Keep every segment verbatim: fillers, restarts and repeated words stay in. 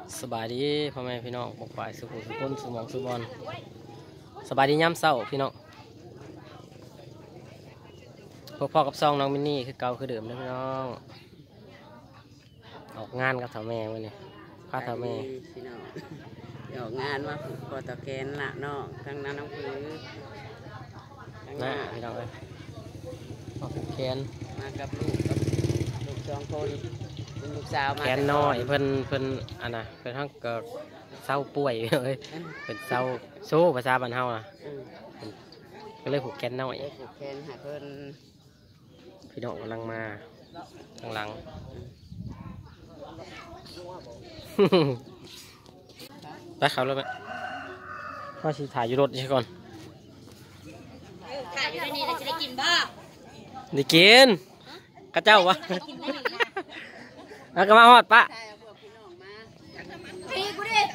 สบายดีพ่อแม่พี่น้องปกฝ่ายสุขุมสุขนสมองสุบอลสบายดีย่ำเศร้าพี่น้องพวกพ่อกับซองน้องมินนี่คือเก่าคือเดิมนะพี่น้องออกงานกับสาวแม่วันนี้พาสาวแม่พี่น้องออกงานมาผูกคอตะแกนละเนาะข้างนั้นน้องพื้นหน้าพี่น้องเลยออกแขนมากับลูกกับลูกสองคนเป็นลูกสาวมาแขนน้อยเพิ่นเพิ่นอันน่ะเพิ่นทั้งเกิดเศร้าป่วยเลยเป็นเศร้าโซ่ภาษาบ้านเฮาอ่ะก็เลยผูกแขนน้อยผูกแขนหาเพิ่นพี่น้องกำลังมาข้างหลังไปขับรถไหมพ่อชีถ่ายอยู่รถใช่ก่อนถ่ายอยู่ในนี้เราจะได้กินบ้าได้กินกระเจ้าวะแล้วก็มาฮอดปะพี่กูดิ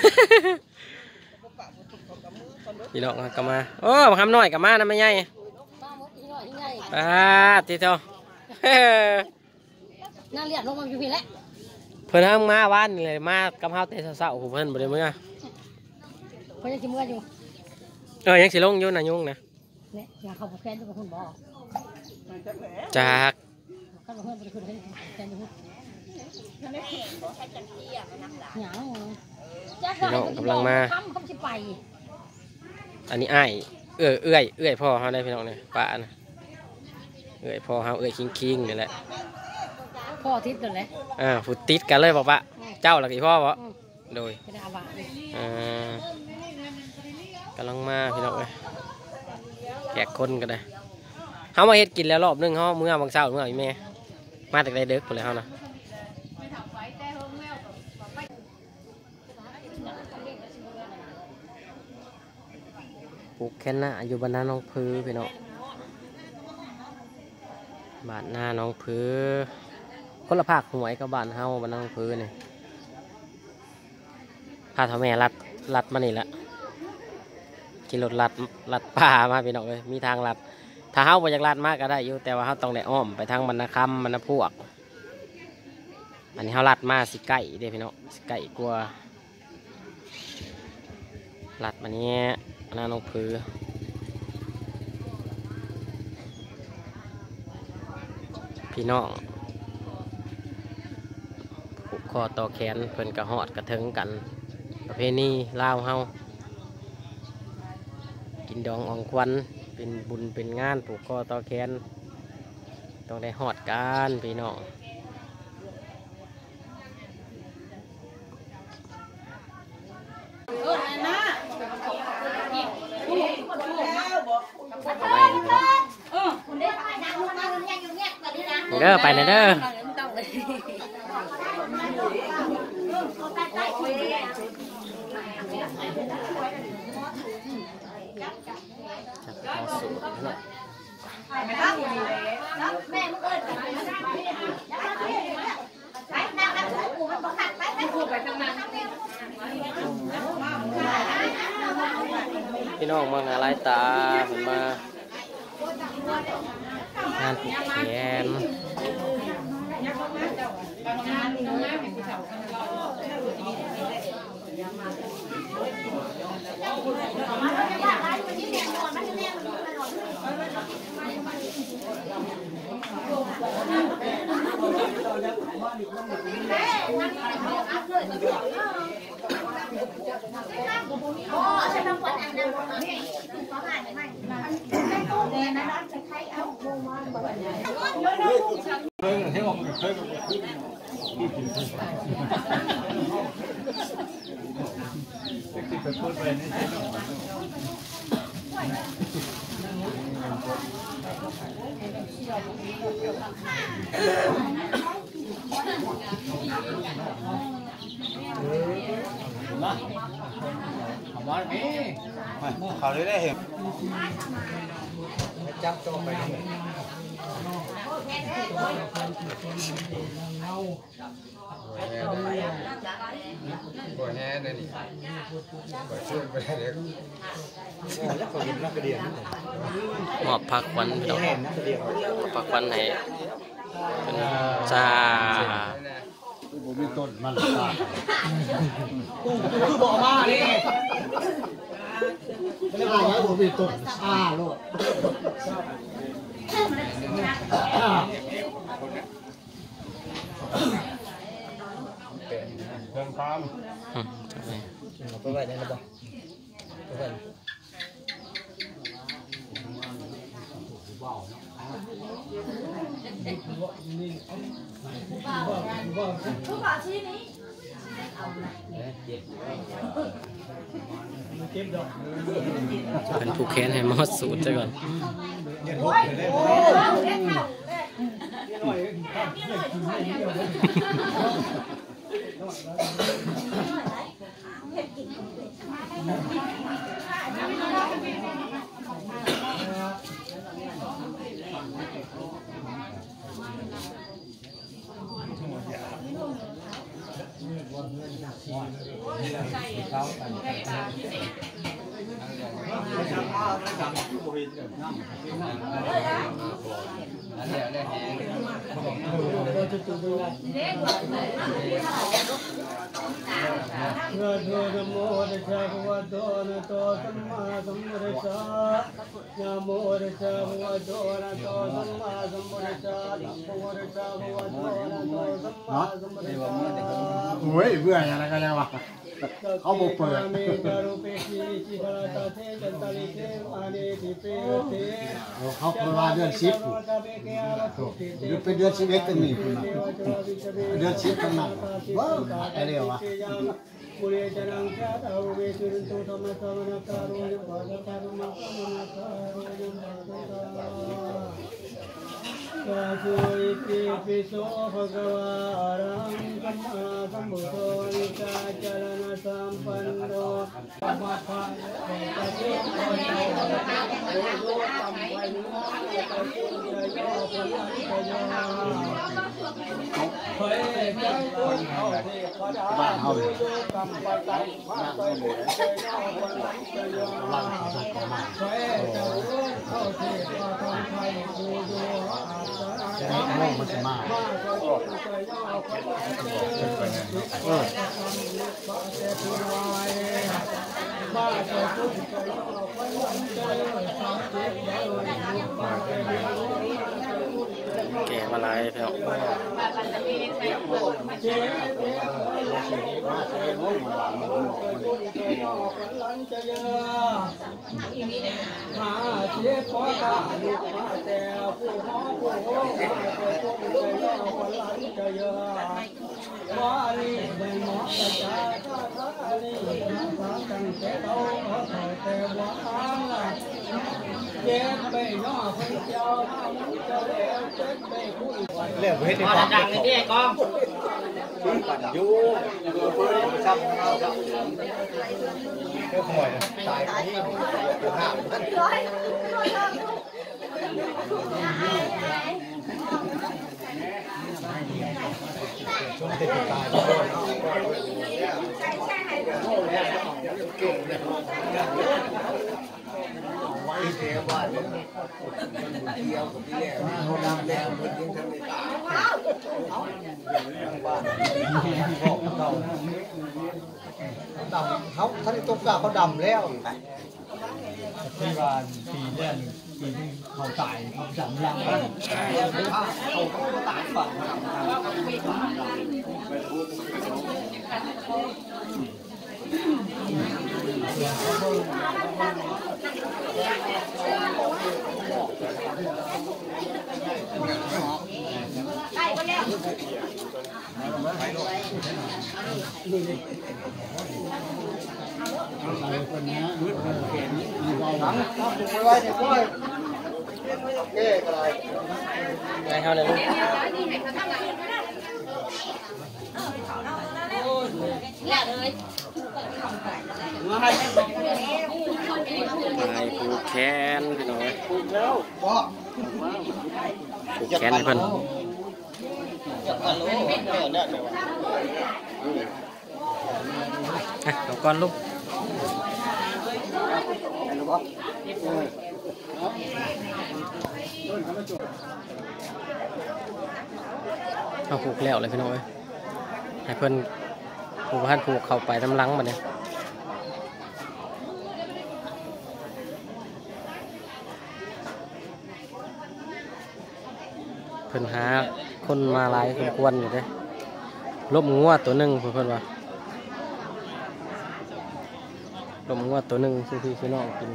พี่น้องก็มาโอ้มาทำหน่อยกับมานะไม่ใหญ่อ่าทีเดียวน่าเรียกลงมาอยู่พี่แล้วเพิ่นทั้งมาวันนี่เลยมากับเฮาแต่เช้าๆเพิ่นบ่ได้มื้อเพิ่นยังสิมื้ออยู่เออยังสิลงอยู่น่ะยุ่งนะเนี่ยอยากเข้าบ่แค้นทุกคนบ่จากเข้าบ่เพิ่นบ่ได้ขึ้นให้แค้นอยู่หยังพี่น้องกำลังมาค่ำเขาสิไปอันนี้อ้ายเอื้อยเอื้อยเอื้อยพ่อเฮาได้พี่น้องเนี่ยป้านะเอื้อยพ่อเฮาเอื้อยคิงๆนี่แหละพ่อทิศนั่นแหละอ่าฟุตติดกันเลยบอกว่าเจ้าหลักอีพ่อบ่โดยอ่ากำลังมาพี่น้องเลยแขกคนกันเลยเขามาเฮ็ดกินแล้วรอบนึงเขาเมื่อบางเช้าเมื่ออีแม่มาจากใดเด็กคนเลยเขานะปลูกแค่น่ะอยู่บ้านนาน้องพื้นพี่น้องบ้านนาน้องพื้นคนละภาคหวยกับบ้านเฮาบ้านน้องพื้นนี่พาเท่าแม่รัดรัดมานี่ละขี่รถลัดลัดป่ามาพี่น้องเลยมีทางลัดถ้าเฮาไปจากลัดมากก็ได้อยู่แต่ว่าเฮาต้องได้อ้อมไปทางบรรณคำบรรณพวกอันนี้เฮาลัดมาสิไก่เด้พี่น้องสิไก่กลัวลัดมาเนี้ยหน้าน้องผือพี่น้องผูกคอต่อแขนเพิ่นกระหอดกระเทิงกันประเพณีลาวเฮากินดองอ่องควันเป็นบุญเป็นงานผูกคอต่อแขนต้องได้หอดกันพี่น้องเด้อไปนะเด้อพอสูตรนะแม่มึงเอิ้นไปนั่งนั่งคู่กูมันบ่ขัดไปไปคู่ไปทางนั้นพี่น้องมองหน้าลายตาเห็นมางานผูกแขนอ๋อฉันต้องคนอันนั้นนี่ขอหายไหมเดี๋ยวนะน้องจะใช้เอาโมมันบ่ได้เฮ้ยให้ออกเฮ้ยที่ไปพูดไปนี่มาขมาดีเขาได้ได้เห็นจับตัวไปบ่แห่ได้นี่บ่ช่วยไปได้เด้อโอ้ยักษ์เขาเห็นนักเรียนมอบผักวันพี่น้องผักวันให้จ้ามีต้นมันตาตู้คือบอกมานี่ไม่ได้บอกว่าผมมีต้นอ่าโลดเดินตามไปไว้ได้หรือเปล่าไปไว้เป็นผูกแขนให้มอดสูตรซะก่อนเมื่อเธอจะโมเดชะภวะโตนะโตสัมมาสัมพุทธัสสะนะโมเดชะภวะโตนะโตสัมมาสัมพุทธัสสะนะโมเดชะภวะโตนะโตสัมมาสัมพุทธัสสะโอ้ยเบื่ออะไรกันแล้ววะเขาบอกเปิดเขาเปิดว่าเดือนสิบหรือเป็นเดือนสิบเอ็ดกันนี่คุณนะเดือนสิบกันนะว้าวอะไรวะบุรีจันทร์แค่ดาวเวสุรินทร์ธรรมะธรรมนาคารุยบาลคารุมาคารุนาคารุยบาลคาสาธุอิติปิโสภะคะวะอะระหังสัมมาสัมพุทโธนิจาจารณะสัมปันโนสัมมาสัมพุทโธนิจาจารณะสัมปันโนโยตัมไปนุมาเตตุจโยปัญญาโยเฮ้ยใจคนเขาเทพดาบ้านเฮาเลยตัมไปตัมมาไปบุญใจโยปัญญาโยเฮ้ยเจ้าเขาเทพทองไทยโยโยจะได้โง่มันจะมาเออแก่มาหลายแล้วมาเชียร์ขอตาลูกมาแต่ผู้หอผู้โง่มาแต่จงใจย่อคนหลังจะเยอะมาลีไม่หมอแต่จ้าข้าข้าลีมาตั้งแต่เราเขาแต่ว่าเจ็บไปย่อคนเจ้าห้ามจะเลี้ยวเจ็บไปคุยเลี้ยวเฮ็ดได้ดังๆนี่กองปั่นอยู่เพื่อนซ้ำเอาครับเจ้าหอยตายนี่เดือดห้าช่วงที่ตายไว้เสียบ้านเดียวกับที่แล้วเขาดำแล้วมันยังทำไม่ตายบ้านเขาดำเขาถ้าได้ตกกาเขาดำแล้วที่บ้านปีแรกปีที่เขาตายเขาดำลังเขาเขาตายฝั่งได้ก็แล้วอะไรคนนี้รู้คนเก่งมีความหวังทำถูกไว้เนี่ยก้อยเก้อะไรไงเขาเลยลูกแล้วเลยไม้ผูกแขนพี่น้อยผูกแขนให้เพิ่นเอาก่อนลูกเอาผูกแล้วเลยพี่น้อยให้เพิ่นผู้พันผูกเข้าไปน้ำลังมาเนี่ยเพิ่นหาคนมาหลายคนควรอยู่เด้ลบงัวตัวหนึ่งเพิ่นว่าลบงัวตัวหนึ่งซื้อพี่ซื้อน้องกิน